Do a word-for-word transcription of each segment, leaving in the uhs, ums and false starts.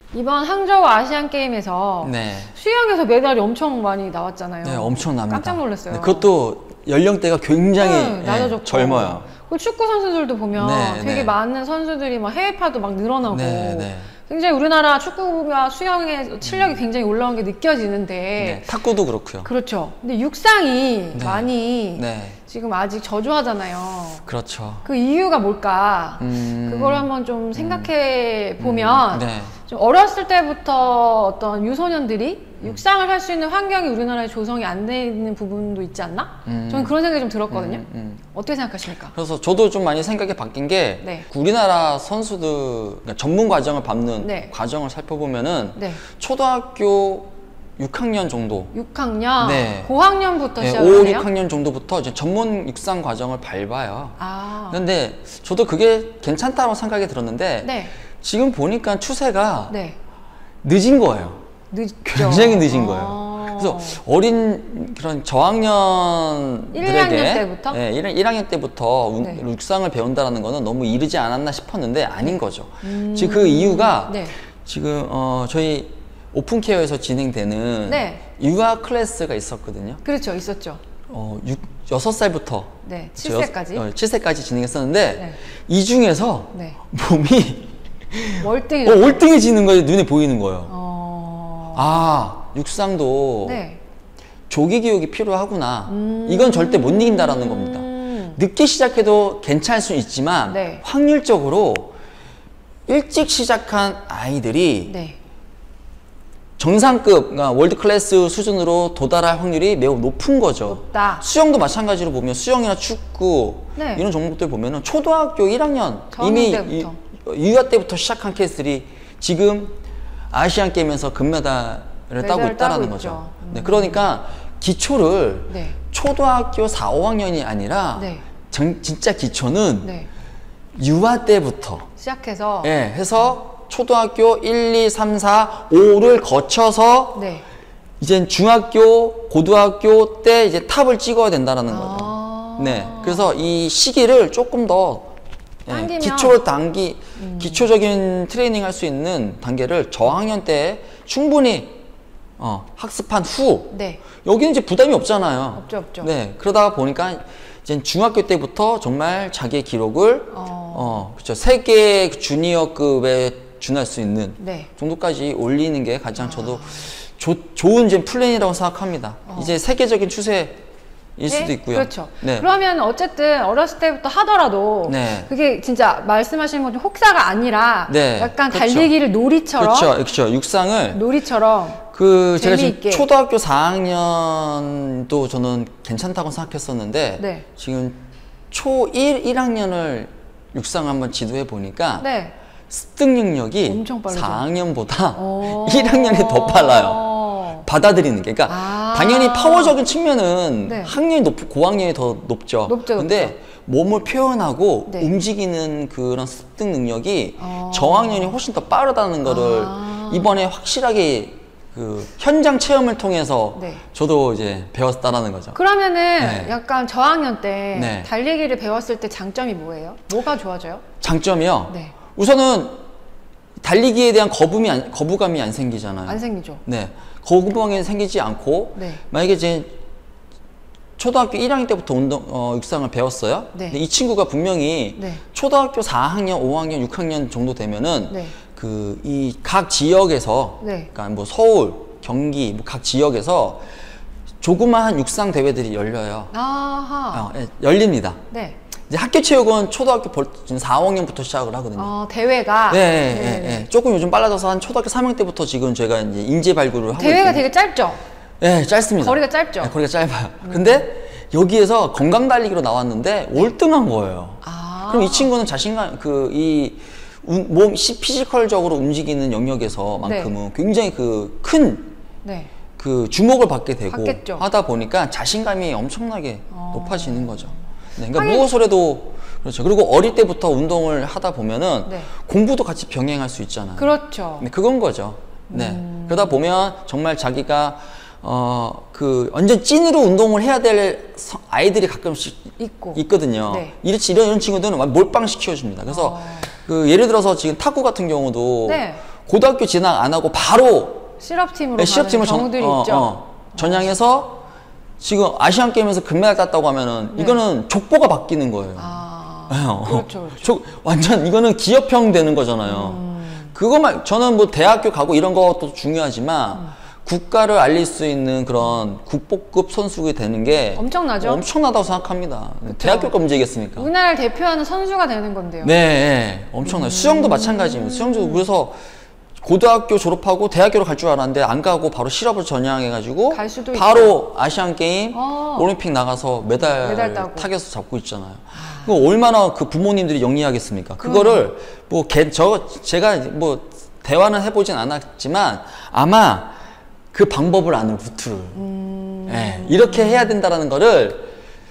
이번 항저우 아시안 게임에서 네. 수영에서 메달이 엄청 많이 나왔잖아요. 네, 엄청납니다. 깜짝 놀랐어요. 네, 그것도 연령대가 굉장히 네, 낮아졌고. 네, 젊어요. 그 축구 선수들도 보면 네, 되게 네. 많은 선수들이 막 해외파도 막 늘어나고 네, 네. 굉장히 우리나라 축구가 수영의 실력이 굉장히 올라온 게 느껴지는데 네, 탁구도 그렇고요. 그렇죠. 근데 육상이 네. 많이 네. 지금 아직 저조하잖아요. 그렇죠. 그 이유가 뭘까? 음... 그걸 한번 좀 생각해 보면 음... 네. 좀 어렸을 때부터 어떤 유소년들이 육상을 할 수 있는 환경이 우리나라에 조성이 안 돼 있는 부분도 있지 않나? 음... 저는 그런 생각이 좀 들었거든요. 음, 음. 어떻게 생각하십니까? 그래서 저도 좀 많이 생각이 바뀐 게 네. 우리나라 선수들 그러니까 전문 과정을 밟는 네. 과정을 살펴보면은 네. 초등학교 육 학년 정도 육 학년? 네. 고학년부터 네, 시작을 오, 해요? 육 학년 정도부터 이제 전문 육상 과정을 밟아요. 아. 근데 저도 그게 괜찮다고 생각이 들었는데 네. 지금 보니까 추세가 네. 늦은 거예요. 늦죠. 굉장히 늦은 아. 거예요. 그래서 어린 그런 저학년들에게 일, 이 학년 때부터? 네, 일 학년 때부터 네. 육상을 배운다는 거는 너무 이르지 않았나 싶었는데 아닌 거죠. 음. 지금 그 이유가 네. 지금 어, 저희 오픈케어에서 진행되는 네. 유아 클래스가 있었거든요. 그렇죠. 있었죠. 어, 육, 여섯 살부터 네. 칠 세까지. 어, 칠 세까지 진행했었는데 네. 이 중에서 네. 몸이 월등히 어, 올등해지는 거예요. 눈에 보이는 거예요. 어... 아, 육상도 네. 조기 교육이 필요하구나. 음... 이건 절대 못 이긴다라는 겁니다. 늦게 시작해도 괜찮을 수 있지만 네. 확률적으로 일찍 시작한 아이들이 네. 정상급, 그러니까 월드 클래스 수준으로 도달할 확률이 매우 높은 거죠. 높다. 수영도 마찬가지로 보면 수영이나 축구 네. 이런 종목들 보면은 초등학교 일 학년 이미 때부터. 이, 유아 때부터 시작한 케이스들이 지금 아시안 게임에서 금메달을 따고 있다라는 거죠. 음. 네, 그러니까 기초를 네. 초등학교 사, 오 학년이 아니라 네. 정, 진짜 기초는 네. 유아 때부터 시작해서 예, 해서 초등학교 일, 이, 삼, 사, 오를 거쳐서 네. 이제 중학교, 고등학교 때 이제 탑을 찍어야 된다라는 거죠. 아 네, 그래서 이 시기를 조금 더 예, 당기면... 기초를 당기, 음. 기초적인 트레이닝 할 수 있는 단계를 저학년 때 충분히 어, 학습한 후 네. 여기는 이제 부담이 없잖아요. 없죠, 없죠. 네, 그러다가 보니까 이제 중학교 때부터 정말 자기의 기록을 어, 어, 그렇죠. 세계 주니어급에 준할 수 있는 네. 정도까지 올리는 게 가장 저도 조, 좋은 이제 플랜이라고 생각합니다. 어. 이제 세계적인 추세일 네? 수도 있고요. 그렇죠. 네. 그러면 어쨌든 어렸을 때부터 하더라도 네. 그게 진짜 말씀하시는 것처럼 혹사가 아니라 네. 약간 그렇죠. 달리기를 놀이처럼 그렇죠. 그렇죠. 육상을 놀이처럼 그 제가 재미있게. 지금 초등학교 사 학년도 저는 괜찮다고 생각했었는데 네. 지금 초일, 일 학년을 육상 한번 지도해 보니까 네. 습득 능력이 엄청 빠르죠. 사 학년보다 오. 일 학년이 더 빨라요. 받아들이는 게. 그러니까 아. 당연히 파워적인 측면은 네. 학년이 높고 고학년이 더 높죠. 높죠, 근데 높죠. 몸을 표현하고 네. 움직이는 그런 습득 능력이 어. 저학년이 훨씬 더 빠르다는 거를 아. 이번에 확실하게 그 현장 체험을 통해서 네. 저도 이제 배웠다라는 거죠. 그러면은 네. 약간 저학년 때 네. 달리기를 배웠을 때 장점이 뭐예요? 뭐가 좋아져요? 장점이요. 네. 우선은 달리기에 대한 거부감이 안, 거부감이 안 생기잖아요. 안 생기죠. 네, 거부감이 생기지 않고 네. 만약에 이제 초등학교 일 학년 때부터 운동 어, 육상을 배웠어요. 네. 근데 이 친구가 분명히 네. 초등학교 사 학년, 오 학년, 육 학년 정도 되면은 네. 그 이 각 지역에서 네. 그러니까 뭐 서울, 경기 뭐 각 지역에서 조그마한 육상 대회들이 열려요. 아하. 어, 예, 열립니다. 네. 이제 학교 체육은 초등학교 벌, 지금 사 학년부터 시작을 하거든요. 어, 대회가. 네, 네, 네, 네. 조금 요즘 빨라져서 한 초등학교 삼 학년 때부터 지금 제가 이제 인재 발굴을 하고 대회가 있거든요. 되게 짧죠? 네, 짧습니다. 거리가 짧죠? 네, 거리가 짧아요. 음. 근데 여기에서 건강 달리기로 나왔는데 올등한 거예요. 아. 그럼 이 친구는 자신감, 그, 이, 몸, 피지컬적으로 움직이는 영역에서만큼은 네. 굉장히 그 큰, 네. 그 주목을 받게 되고 받겠죠. 하다 보니까 자신감이 엄청나게 어. 높아지는 거죠. 네, 그러니까 하긴... 무엇을 해도 그렇죠. 그리고 어릴 때부터 운동을 하다 보면은 네. 공부도 같이 병행할 수 있잖아요. 그렇죠. 네, 그건 거죠. 네. 음... 그러다 보면 정말 자기가 어, 그 완전 찐으로 운동을 해야 될 아이들이 가끔씩 있고. 있거든요. 네. 이런, 이런 친구들은 몰빵 시켜줍니다. 그래서 어... 그 예를 들어서 지금 탁구 같은 경우도 네. 고등학교 진학 안 하고 바로 실업팀으로 네, 실업팀을 가는 경우들이 전, 어, 있죠. 어, 전향해서 지금 아시안 게임에서 금메달 땄다고 하면은 네. 이거는 족보가 바뀌는 거예요. 아, 어, 그렇죠, 그렇죠. 저, 완전 이거는 기업형 되는 거잖아요. 음. 그것만 저는 뭐 대학교 가고 이런 것도 중요하지만 음. 국가를 알릴 수 있는 그런 국보급 선수가 되는 게 엄청나죠? 엄청나다고 생각합니다. 대학교가 문제겠습니까? 우리나라를 대표하는 선수가 되는 건데요. 네, 네 엄청나요. 음. 수영도 마찬가지입니다. 수영도 그래서 고등학교 졸업하고 대학교로 갈 줄 알았는데 안 가고 바로 실업을 전향해가지고 갈 수도 바로 아시안 게임, 어. 올림픽 나가서 메달, 메달 따고. 타겟을 잡고 있잖아요. 그 얼마나 그 부모님들이 영리하겠습니까? 그거를 뭐 개, 저 제가 뭐 대화는 해보진 않았지만 아마 그 방법을 아는 루트를 음. 네, 이렇게 해야 된다라는 거를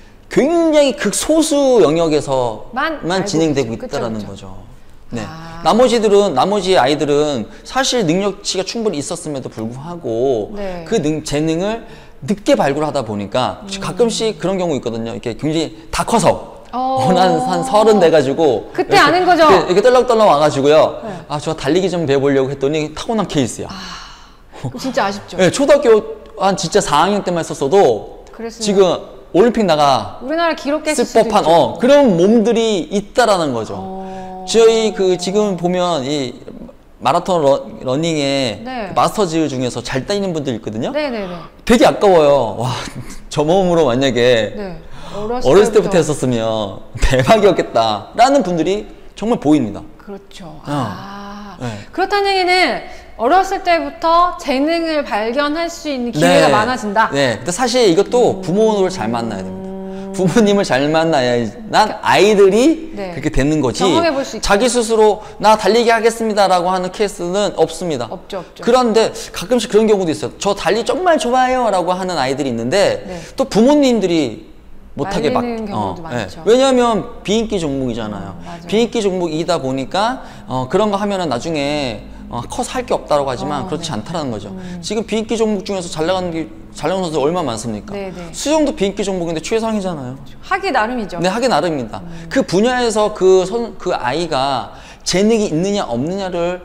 굉장히 극소수 영역에서만 만 진행되고 알고 있죠. 있다라는 그쵸, 거죠. 네. 아. 나머지들은 나머지 아이들은 사실 능력치가 충분히 있었음에도 불구하고 네. 그 능, 재능을 늦게 발굴하다 보니까 음. 가끔씩 그런 경우 있거든요. 이렇게 굉장히 다 커서 어. 한, 한 서른 돼가지고 그때 이렇게, 아는 거죠? 이렇게, 이렇게 떨렁떨렁 와가지고요. 네. 아, 저 달리기 좀 배워보려고 했더니 타고난 케이스야. 그거 진짜 아쉽죠. 네, 초등학교 한 진짜 사 학년 때만 했었어도 그랬으면 지금 올림픽 나가 우리나라 기록 깼을 쓸 수도 법한 있죠. 어, 그런 몸들이 있다라는 거죠. 어. 저희 그 지금 보면 이 마라톤 러, 러닝에 네. 마스터즈 중에서 잘 따이는 분들 있거든요. 네네네. 되게 아까워요. 와, 저 몸으로 만약에 네. 어렸을, 어렸을 때부터 했었으면 대박이었겠다라는 분들이 정말 보입니다. 그렇죠. 아. 네. 그렇다는 얘기는 어렸을 때부터 재능을 발견할 수 있는 기회가 네. 많아진다. 네. 근데 사실 이것도 부모를 잘 만나야 됩니다. 부모님을 잘 만나야 난 아이들이 네. 그렇게 되는 거지. 경험해볼 수 있죠. 자기 스스로 나 달리기 하겠습니다라고 하는 케이스는 없습니다. 없죠, 없죠. 그런데 가끔씩 그런 경우도 있어요. 저 달리 정말 좋아해요라고 하는 아이들이 있는데 네. 또 부모님들이 못하게 막 말리는 경우도 많죠. 왜냐하면 비인기 종목이잖아요. 음, 맞아요. 비인기 종목이다 보니까 어, 그런 거 하면은 나중에 어, 커서 할 게 없다고 하지만 어, 그렇지 네. 않다라는 거죠. 지금 비인기 종목 중에서 잘 나가는 게 잘 나가는 선수 얼마나 많습니까? 네, 네. 수영도 비인기 종목인데 최상이잖아요. 하기 나름이죠. 네, 하기 나름입니다. 그 분야에서 그 선, 그 아이가 재능이 있느냐 없느냐를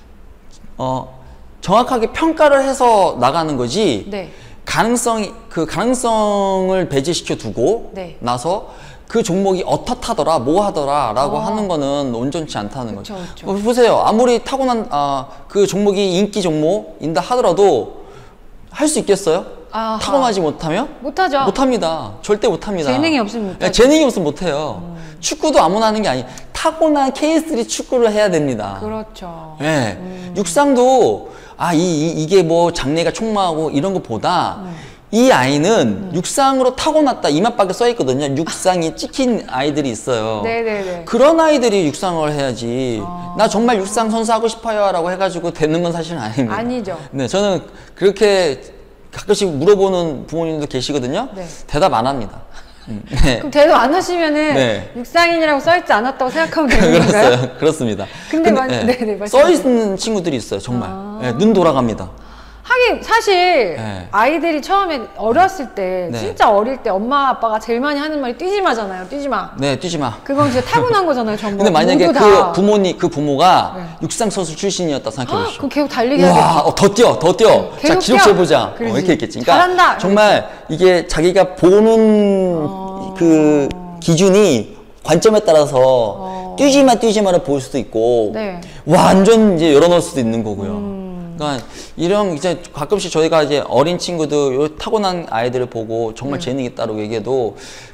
어, 정확하게 평가를 해서 나가는 거지. 네. 가능성이 그 가능성을 배제시켜 두고 네. 나서 그 종목이 어떻하더라 뭐 하더라라고 어. 하는 거는 온전치 않다는 그쵸, 거죠. 그쵸. 어, 보세요. 아무리 타고난 아, 그 종목이 인기 종목인다 하더라도 할 수 있겠어요? 아하. 타고나지 못하면? 못하죠. 못합니다. 절대 못합니다. 재능이 없으면 못하죠. 네, 재능이 없으면 못해요. 음. 축구도 아무나 하는 게 아니. 타고난 케이스들이 축구를 해야 됩니다. 그렇죠. 예. 음. 육상도 아, 이, 이, 이게 뭐 장래가 촉망하고 이런 것보다 음. 이 아이는 음. 육상으로 타고났다 이맛밖에 써 있거든요. 육상이 찍힌 아이들이 있어요. 네네네. 그런 아이들이 육상을 해야지. 어. 나 정말 육상 선수 하고 싶어요라고 해가지고 되는 건 사실은 아닙니다. 아니죠. 네, 저는 그렇게 가끔씩 물어보는 부모님도 계시거든요. 네. 대답 안 합니다. 음, 네. 그럼 대답 안 하시면은 네. 육상인이라고 써있지 않았다고 생각하면 되는 건가요? 그렇어요. 그렇습니다. 근데 만- 네. 네네, 말씀하세요. 써 있는 친구들이 있어요. 정말. 아. 네, 눈 돌아갑니다. 하긴 사실 네. 아이들이 처음에 어렸을 때 네. 진짜 어릴 때 엄마 아빠가 제일 많이 하는 말이 뛰지 마잖아요. 뛰지 마. 네, 뛰지 마. 그건 진짜 타고난 거잖아요. 전부. 근데 만약에 모두 그 다. 부모님, 그 부모가 네. 육상 선수 출신이었다 생각해 헉, 보시죠. 그럼 계속 달리게 와, 하겠죠. 어, 더 뛰어, 더 뛰어. 계속 자, 기록 뛰어. 재보자. 어, 그러지. 이렇게 있겠지. 그러니까 잘한다. 정말 이게 자기가 보는 어. 그 기준이 관점에 따라서 어. 뛰지마, 뛰지마를 볼 수도 있고, 네. 완전 이제 열어놓을 수도 있는 거고요. 음. 그러니까 이런 이제 가끔씩 저희가 이제 어린 친구들, 요 타고난 아이들을 보고 정말 네. 재능이 있다고 얘기해도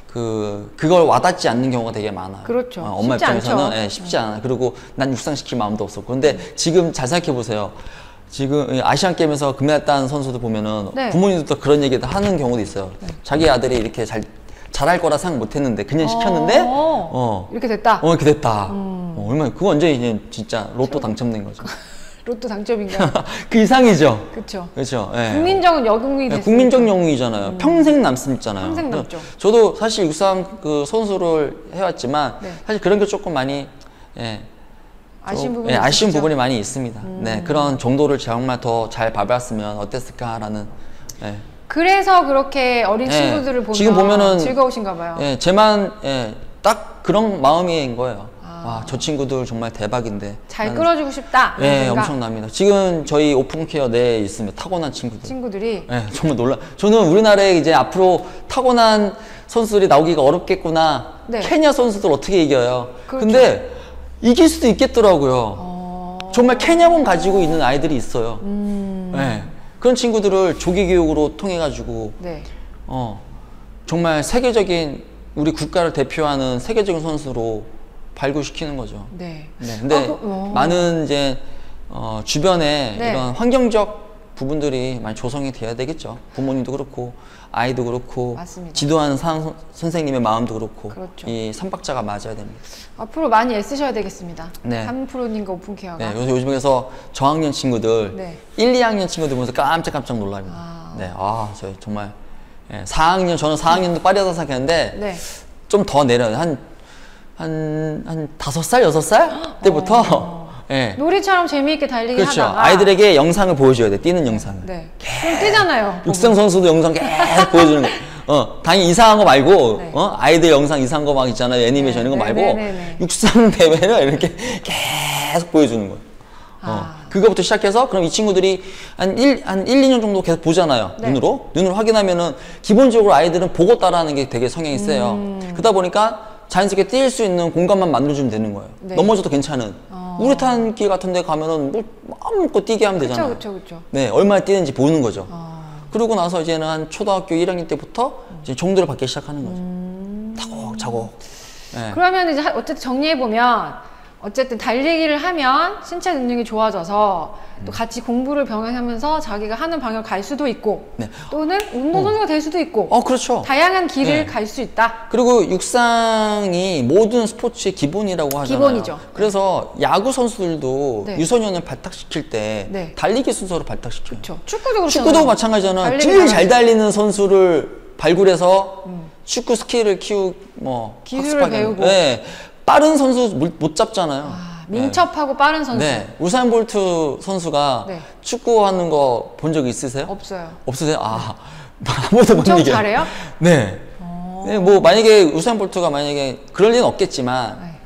그 그걸 와닿지 않는 경우가 되게 많아요. 그렇죠. 어, 엄마 쉽지 입장에서는 않죠. 예, 쉽지 않아요. 그리고 난 육상시킬 마음도 없었고. 근데 지금 잘 생각해 보세요. 지금 아시안 게임에서 금메달 딴 선수들 보면은 네. 부모님들도 그런 얘기도 하는 경우도 있어요. 자기 아들이 이렇게 잘 잘할 거라 생각 못했는데 그냥 시켰는데 어. 어, 이렇게 됐다. 어 이렇게 됐다. 어, 얼마나 그거 완전히 이제 진짜 로또 당첨된 거죠. 로또 당첨인가요? 그 이상이죠. 그렇죠. 그렇죠. 예. 국민적은 영웅이 예, 됐으니까. 국민적 영웅이잖아요. 평생 남습잖아요. 평생 남죠. 저도 사실 육상 그 선수를 해왔지만 네. 사실 그런 게 조금 많이 예, 아쉬운 좀, 부분이 예, 아쉬운 있으시죠? 부분이 많이 있습니다. 네, 그런 정도를 정말 더 잘 밟았으면 어땠을까라는. 예. 그래서 그렇게 어린 예, 친구들을 보면 지금 보면은 즐거우신가 봐요. 예, 제만 예, 딱 그런 마음인 거예요. 아. 와, 저 친구들 정말 대박인데. 잘 나는- 끌어주고 싶다. 네, 생각. 엄청납니다. 지금 저희 오픈케어 내에 있습니다. 타고난 친구들. 친구들이 네, 정말 놀라. 저는 우리나라에 이제 앞으로 타고난 선수들이 나오기가 어렵겠구나. 네. 케냐 선수들 어떻게 이겨요? 그렇죠. 근데 이길 수도 있겠더라고요. 어... 정말 케냐몸 가지고 있는 아이들이 있어요. 음... 네. 그런 친구들을 조기 교육으로 통해 가지고 네. 어, 정말 세계적인 우리 국가를 대표하는 세계적인 선수로 발굴시키는 거죠. 네. 네. 근데 아, 그, 어. 많은 이제 어, 주변에 네. 이런 환경적 부분들이 많이 조성이 돼야 되겠죠. 부모님도 그렇고 아이도 그렇고 맞습니다. 지도하는 상, 선생님의 마음도 그렇고 그렇죠. 이 삼박자가 맞아야 됩니다. 앞으로 많이 애쓰셔야 되겠습니다. 네. 한 프로님과 오픈케어가. 네, 요즘 요즘에서 저학년 친구들, 네. 일, 이 학년 친구들 보면서 깜짝깜짝 놀랍니다. 아. 네, 아, 저희 정말 예, 사 학년 저는 사 학년도 빠르다 생각했는데 네. 좀 더 내려요. 한 한 한 다섯 살, 여섯 살 때부터 어. 예. 놀이처럼 재미있게 달리기 그렇죠. 하다가 아이들에게 영상을 보여줘야 돼. 뛰는 영상을. 네. 좀 뛰잖아요. 육상 선수도 영상 계속 보여주는 거. 어, 당연히 이상한 거 말고, 네. 어, 아이들 영상 이상한 거 막 있잖아요. 애니메이션 네, 이런 거 네, 말고, 네, 네, 네. 육상 대회를 이렇게 계속 보여주는 거예요. 어, 아. 그거부터 시작해서, 그럼 이 친구들이 한 일, 한 일, 이 년 정도 계속 보잖아요. 네. 눈으로. 눈으로 확인하면은, 기본적으로 아이들은 보고 따라하는 게 되게 성향이 세요. 음. 그러다 보니까 자연스럽게 뛸 수 있는 공간만 만들어주면 되는 거예요. 네. 넘어져도 괜찮은. 어. 우레탄길 같은 데 가면은 뭐, 마음껏 뛰게 하면 되잖아요. 그렇죠, 그렇죠, 그렇죠. 네, 얼마나 뛰는지 보는 거죠. 어. 그러고 나서 이제는 한 초등학교 일 학년 때부터 이제 정도를 받기 시작하는 거죠. 음. 차곡차곡. 네. 그러면 이제 하- 어쨌든 정리해 보면 어쨌든 달리기를 하면 신체 능력이 좋아져서 또 같이 공부를 병행하면서 자기가 하는 방향을 갈 수도 있고 네. 또는 운동선수가 될 수도 있고 어, 그렇죠. 다양한 길을 네. 갈 수 있다. 그리고 육상이 모든 스포츠의 기본이라고 하잖아요. 기본이죠. 그래서 야구 선수들도 네. 유소년을 발탁시킬 때 네. 달리기 순서로 발탁시켜요. 그렇죠. 축구도 그렇죠. 축구도 마찬가지잖아요. 달리기 제일 잘 잘하죠. 달리는 선수를 발굴해서 축구 스킬을 키우 뭐 기술을 학습하게 하는- 배우고. 네. 빠른 선수 못, 못 잡잖아요. 아, 민첩하고 빠른 선수 네. 우사인 볼트 선수가 네. 축구하는 거 본 적 있으세요? 없어요. 없으세요? 아, 아무도 못 엄청 이겨요. 잘해요? 네. 어. 네, 뭐 만약에 우사인 볼트가 만약에 그럴 리는 없겠지만 네.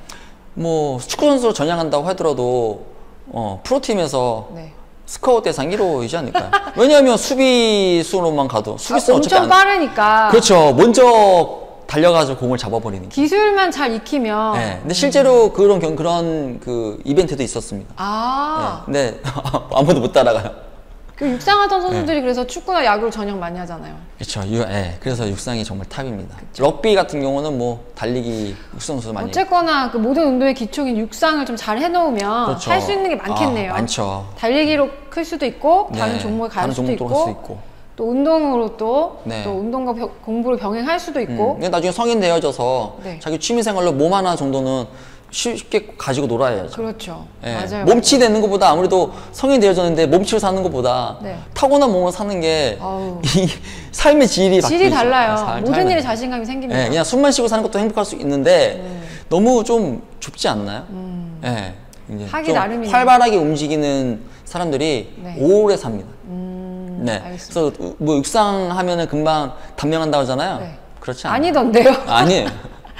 뭐 축구 선수로 전향한다고 하더라도 어, 프로팀에서 네. 스카웃 대상 일 호이지 않을까요? 왜냐하면 수비수로만 가도 아, 수비수는 어차피 엄청 안- 빠르니까 그렇죠. 먼저 달려가지고 공을 잡아버리는 게. 기술만 잘 익히면 네. 근데 실제로 그런 경- 그런 그 이벤트도 있었습니다. 아, 네. 근데 아무도 못 따라가요. 그 육상하던 선수들이 네. 그래서 축구나 야구를 전형 많이 하잖아요. 그렇죠. 유, 예. 그래서 육상이 정말 탑입니다. 럭비 같은 경우는 뭐 달리기 육상 선수 많이. 어쨌거나 그 모든 운동의 기초인 육상을 좀 잘 해놓으면 그렇죠. 할 수 있는 게 많겠네요. 아, 많죠. 달리기로 클 수도 있고 다른 네. 종목에 갈 다른 수도 종목도 있고, 할 수 있고. 또 운동으로 또, 네. 또 운동과 벼- 공부를 병행할 수도 음. 있고 근데 나중에 성인 되어져서 네. 자기 취미생활로 몸 하나 정도는 쉽게 가지고 놀아야죠. 그렇죠. 예. 맞아요. 몸치 되는 것보다 아무래도 성인 되어졌는데 몸치로 사는 것보다 네. 타고난 몸으로 사는 게 아우. 이 삶의 질이 질이 바뀌죠. 달라요. 아, 살- 모든 살아요. 일에 자신감이 생깁니다. 예, 그냥 숨만 쉬고 사는 것도 행복할 수 있는데 음. 너무 좀 좁지 않나요? 음. 예. 이제 하기 좀 나름이네요. 활발하게 움직이는 사람들이 네. 오래 삽니다. 음, 네. 알겠습니다. 그래서 뭐 육상 하면은 금방 단명한다고 하잖아요. 네. 그렇지 않아요. 아니던데요? 아니에요.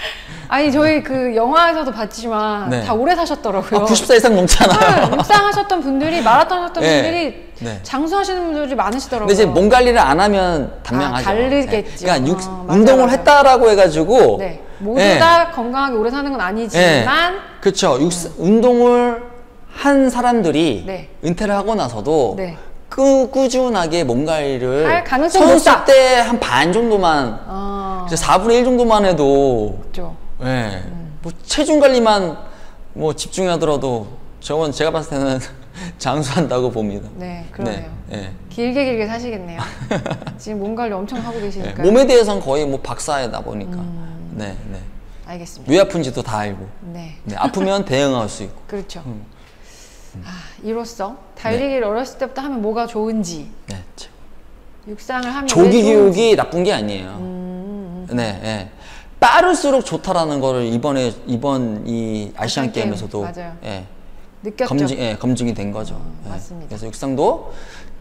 아니 저희 그 영화에서도 봤지만 네. 다 오래 사셨더라고요. 아, 구십 살 이상 넘잖아요. 네, 육상 하셨던 분들이 마라톤 하셨던 네. 분들이 네. 장수하시는 분들이 많으시더라고요. 근데 이제 몸 관리를 안 하면 단명하죠. 아, 다르겠죠. 네. 그러니까 육, 어, 맞아요, 운동을 맞아요. 했다라고 해가지고. 네. 모두 네. 다 건강하게 오래 사는 건 아니지만 그렇죠. 육상, 운동을 한 사람들이 네. 은퇴를 하고 나서도 네. 꾸, 꾸준하게 몸 관리를 할 가능성이 선수 높다. 때 한 반 정도만 아, 이제 사분의 일 정도만 해도 그렇죠. 예. 뭐 체중 관리만 뭐 집중하더라도 저건 제가 봤을 때는 장수한다고 봅니다. 네, 그러네요. 네, 길게 길게 사시겠네요. 지금 몸 관리 엄청 하고 예. 계시니까. 몸에 대해서는 거의 뭐 박사이다 보니까. 음. 네, 네. 알겠습니다. 왜 아픈지도 다 알고. 네, 네, 아프면 대응할 수 있고. 그렇죠. 음. 아, 이로써 달리기를 어렸을 때부터 하면 뭐가 좋은지, 네. 제- 육상을 하면 왜 조기 좋은지. 교육이 나쁜 게 아니에요. 음, 네, 네. 빠를수록 좋다라는 거를 이번에 이번 이 아시안 아시안 게임, 게임에서도 맞아요. 예, 느꼈죠. 검증, 예, 검증이 된 거죠. 어, 예. 맞습니다. 그래서 육상도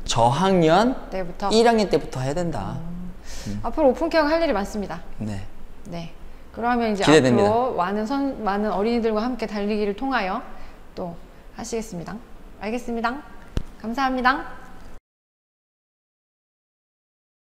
저학년 때부터 일 학년 때부터 해야 된다. 앞으로 오픈케어가 할 일이 많습니다. 네. 네. 그러면 이제 기대됩니다. 앞으로 많은 선, 많은 어린이들과 함께 달리기를 통하여 또 하시겠습니다. 알겠습니다. 감사합니다.